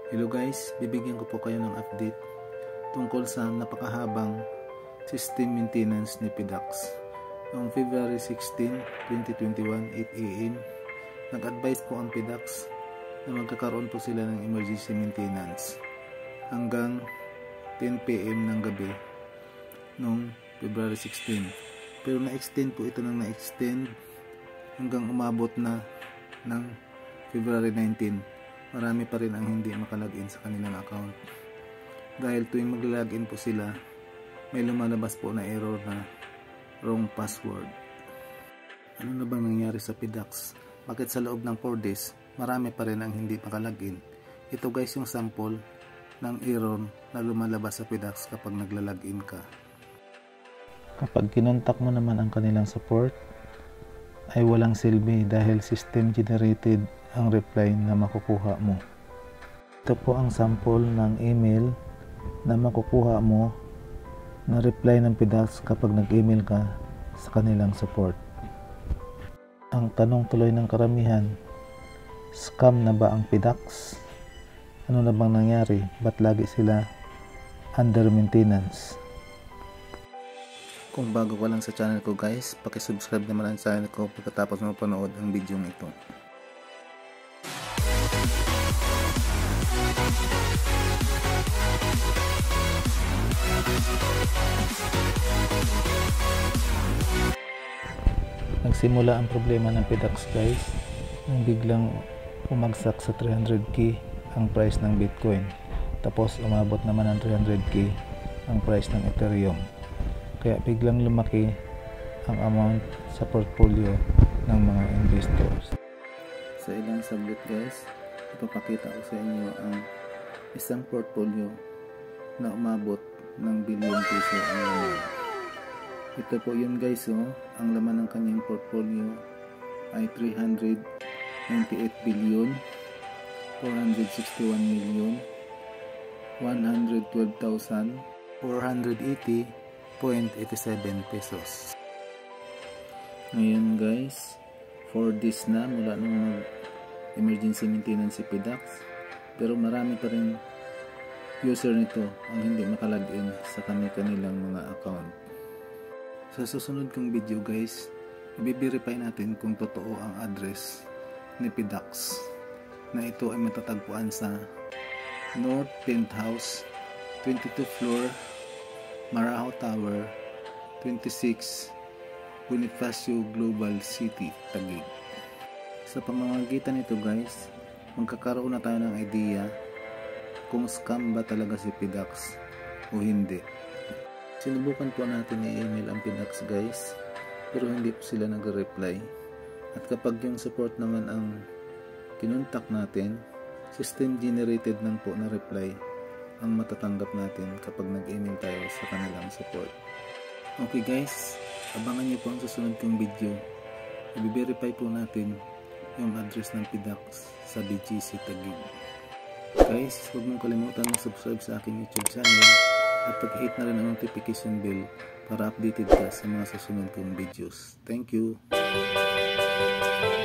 Hello guys, bibigyan ko po kayo ng update tungkol sa napakahabang system maintenance ni Pdax. Noong February 16, 2021, 8 AM, nag-advise po ang Pdax na magkakaroon po sila ng emergency maintenance hanggang 10 PM ng gabi noong February 16. Pero na-extend po ito ng na-extend hanggang umabot na ng February 19. Marami pa rin ang hindi makalagin sa kanilang account. Dahil tuwing mag-login po sila, may lumalabas po na error na wrong password. Ano na bang nangyari sa Pdax? Bakit sa loob ng 4 days, marami pa rin ang hindi makalagin? Ito guys yung sample ng error na lumalabas sa Pdax kapag naglalagin ka. Kapag kinontak mo naman ang kanilang support, ay walang silbi dahil system generated ang reply na makukuha mo. Ito po ang sample ng email na makukuha mo na reply ng Pdax kapag nag-email ka sa kanilang support. Ang tanong tuloy ng karamihan, scam na ba ang Pdax? Ano na bang nangyari? Ba't lagi sila under maintenance? Kung bago ka lang sa channel ko guys, paki-subscribe naman ang channel ko pagkatapos mo mapanood ang video ito. Nagsimula ang problema ng Pdax guys nang biglang umagsak sa 300k ang price ng Bitcoin, tapos umabot naman ng 300k ang price ng Ethereum, kaya biglang lumaki ang amount sa portfolio ng mga investors. Sa ilang saglit guys, ipapakita ko sa inyo ang isang portfolio na umabot ng billion piso ang laman. Ito po yun guys, ang laman ng kanyang portfolio ay 398 billion 461 million 112,480.87 pesos. Ngayon guys, 4 days na mula nung emergency maintenance si Pdax, pero marami pa rin user nito ang hindi makalagin sa kanilang mga account. Sa susunod kong video guys, i-verify natin kung totoo ang address ni Pdax na ito ay matatagpuan sa North Penthouse, 22 floor, Maraho Tower, 26, Bonifacio Global City, Taguig. Sa pamamagitan nito guys, magkakaroon na tayo ng idea kung scam ba talaga si Pdax o hindi. Sinubukan po natin i-email ang Pdax guys, pero hindi po sila nag-reply. At kapag yung support naman ang kinontak natin, system generated lang po na reply ang matatanggap natin kapag nag-email tayo sa kanilang support. Okay guys, abangan nyo po ang susunod kong video. I-verify po natin yung address ng Pdax sa BGC Taguig. Guys, huwag mong kalimutan mag-subscribe sa aking YouTube channel at pag-hit na rin ang notification bell para updated ka sa mga susunod kong videos. Thank you!